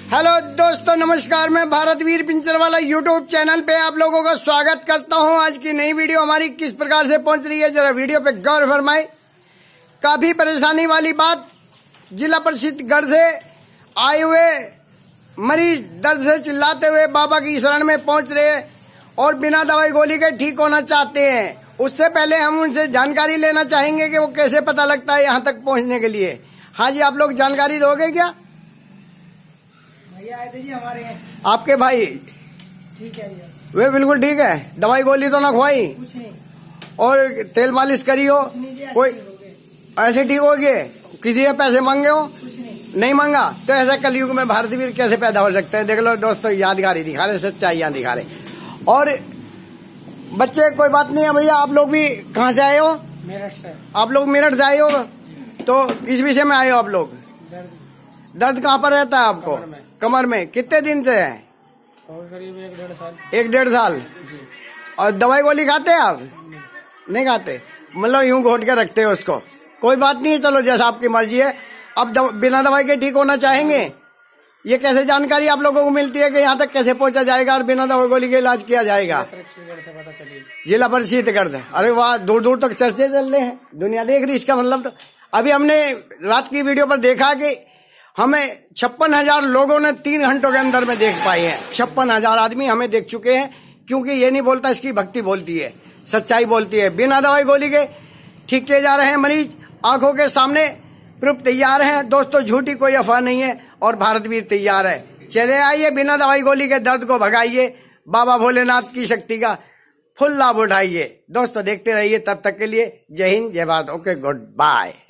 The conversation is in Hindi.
हेलो दोस्तों, नमस्कार। मैं भारतवीर पिंचरवाला यूट्यूब चैनल पे आप लोगों का स्वागत करता हूं। आज की नई वीडियो हमारी किस प्रकार से पहुंच रही है, जरा वीडियो पे गौर फरमाएं। काफी परेशानी वाली बात, जिला परिषद गढ़ से आए हुए मरीज दर्द से चिल्लाते हुए बाबा की शरण में पहुंच रहे और बिना दवाई गोली के ठीक होना चाहते हैं। उससे पहले हम उनसे जानकारी लेना चाहेंगे कि वो कैसे पता लगता है यहाँ तक पहुँचने के लिए। हाँ जी, आप लोग जानकारी दोगे क्या? आए थे जी हमारे यहाँ। आपके भाई ठीक है, वे बिल्कुल ठीक है, दवाई गोली तो ना खुआई कुछ नहीं, और तेल मालिश करी हो, कोई ऐसे ठीक हो गए? किसी से पैसे मांगे हो? कुछ नहीं मांगा। तो ऐसा कलयुग में भारतवीर कैसे पैदा हो सकते हैं? देख लो दोस्तों, यादगारी दिखा रहे, सच्चाइयां दिखा रहे। और बच्चे कोई बात नहीं है भैया, आप लोग भी कहाँ से आए हो? मेरठ से। आप लोग मेरठ से आए हो, तो किस विषय में आए हो आप लोग? दर्द कहाँ पर रहता है आपको? कमर में। कितने दिन से है? करीब 1-1.5 साल। 1-1.5 साल जी। और दवाई गोली खाते हैं आप? नहीं खाते, मतलब यूं घोट के रखते हो उसको। कोई बात नहीं है, चलो जैसा आपकी मर्जी है। अब बिना दवाई के ठीक होना चाहेंगे? ये कैसे जानकारी आप लोगों को मिलती है कि यहाँ तक कैसे पहुंचा जाएगा और बिना दवाई गोली के इलाज किया जाएगा? जिला परिषद गढ़। अरे वाह, दूर दूर तक चर्चे चल रहे हैं, दुनिया देख रही। इसका मतलब तो अभी हमने रात की वीडियो पर देखा कि हमें 56,000 लोगों ने 3 घंटों के अंदर में देख पाए हैं। 56,000 आदमी हमें देख चुके हैं, क्योंकि ये नहीं बोलता, इसकी भक्ति बोलती है, सच्चाई बोलती है। बिना दवाई गोली के ठीक किए जा रहे हैं मरीज, आंखों के सामने प्रूफ तैयार हैं दोस्तों, झूठी कोई अफवाह नहीं है। और भारतवीर तैयार है। चले आइए, बिना दवाई गोली के दर्द को भगाइए, बाबा भोलेनाथ की शक्ति का फुल लाभ उठाइए। दोस्तों देखते रहिए, तब तक के लिए जय हिंद, जय भारत। Okay, good bye.